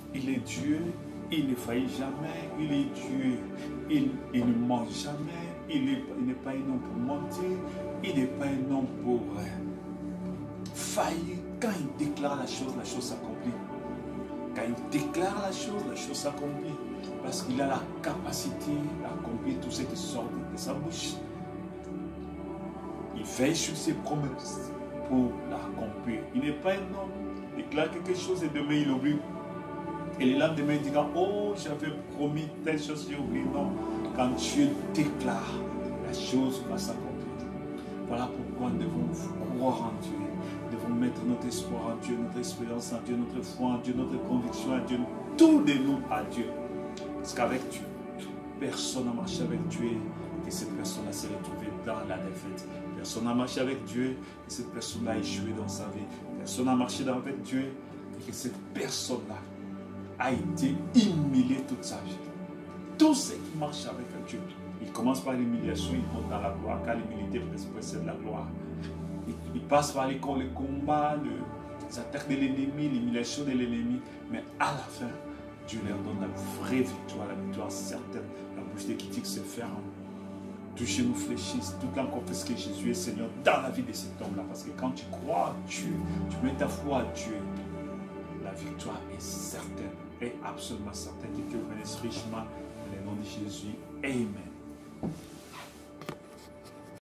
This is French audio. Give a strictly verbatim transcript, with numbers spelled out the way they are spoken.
Il est Dieu, il ne faillit jamais, il est Dieu, il, il ne ment jamais, il n'est pas un homme pour mentir, il n'est pas un homme pour euh, faillir. Quand il déclare la chose, la chose s'accomplit. Quand il déclare la chose, la chose s'accomplit. Parce qu'il a la capacité d'accomplir tout ce qui sort de sa bouche. Il veille sur ses promesses pour l'accomplir. Il n'est pas un homme, il déclare quelque chose et demain il oublie. Et le lendemain il dira, oh j'avais promis telle chose, j'ai oublié. Non, quand Dieu déclare, la chose va s'accomplir. Voilà pourquoi nous devons croire en Dieu. Nous devons mettre notre espoir en Dieu, notre espérance en Dieu, notre foi en Dieu, notre conviction en Dieu. Tout de nous à Dieu. Parce qu'avec Dieu, personne n'a marché avec Dieu et cette personne-là s'est retrouvée dans la défaite. Personne n'a marché avec Dieu et cette personne-là a échoué dans sa vie. Personne n'a marché avec Dieu et que cette personne-là a été humiliée toute sa vie. Tous ceux qui marchent avec Dieu, ils commencent par l'humiliation, ils montent dans la gloire, car l'humilité précède la gloire. Ils, ils passent par les, les combats, le, les attaques de l'ennemi, l'humiliation de l'ennemi, mais à la fin, Dieu leur donne la vraie victoire, la victoire certaine. La bouche des critiques se ferme. Tous genoux fléchissent. Tout le monde confesse que Jésus est Seigneur dans la vie de cet homme-là. Parce que quand tu crois à Dieu, tu mets ta foi à Dieu, la victoire est certaine, est absolument certaine. Que Dieu bénisse richement. Dans le nom de Jésus. Amen.